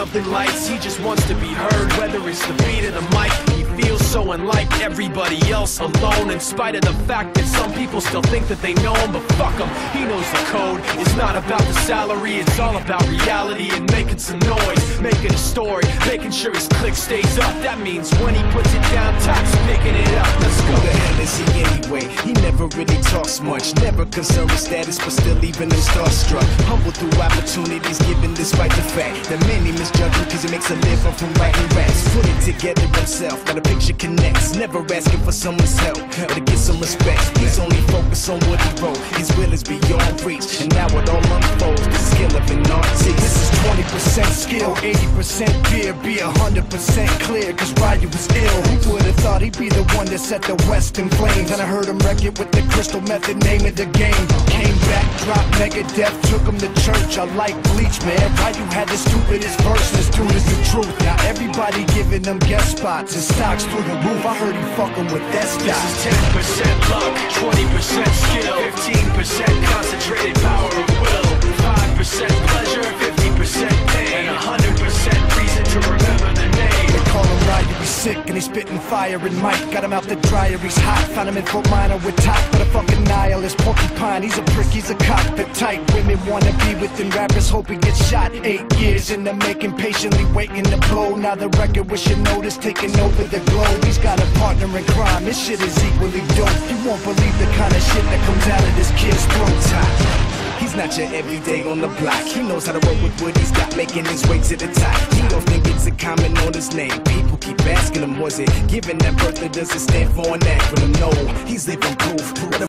nothing lights, he just wants to be heard. Whether it's the beat of the mic, he feels so unlike everybody else, alone. In spite of the fact that some people still think that they know him, but fuck him, he knows the code. It's not about the salary, it's all about reality and making some noise, making a story, making sure his click stays up. That means when he puts it down, Tox picking it up. Let's go. Who the hell is he anyway? He never really talks much, never concerned with status, but still leaving him starstruck. Humble through opportunities given despite the fact that many misjudge him cause he makes a living from writing raps. Put it together himself, got a picture connects, never asking for someone's help or to get some respect. He's only focused on what he wrote, his will is beyond reach, and now it all unfolds, the skill of an artist. This is 20% skill, 80% fear, be 100% clear, cause Ryu was ill. Who would've thought he'd be the one that set the West in flames? And I heard him wreck it with the Crystal Method, name of the game. Came back, dropped Megadeth, took him to church. I like Bleach, man. Ryu had the stupidest verse, this dude is the truth. Now everybody giving them guest spots and stocks through the roof. I heard he fucking with that stock. This is 10% luck, 20% skill, 15% concentrated power of will, 5% pleasure, 50% pain, and 100% reason to remember the name. They call him Ryu, he's sick and he's spitting fire. And Mike got him out the dryer, he's hot. Found him in Fort Minor with top, but a fucking nihilist porcupine. He's a prick, he's a cockpit type. Women wanna be with him, rappers hope he gets shot. 8 years in the making, patiently waiting to blow. Now the record with your notice taking over the globe. He's got a partner in crime, this shit is equally dope. You won't believe the kind of shit that comes out of this kid's throat. He's not your everyday on the block. He knows how to work with what he's got, making his way to the top. He don't think it's a comment on his name. People keep asking him, was it given that birth, or does it stand for an acronym? No, he's living proof. What a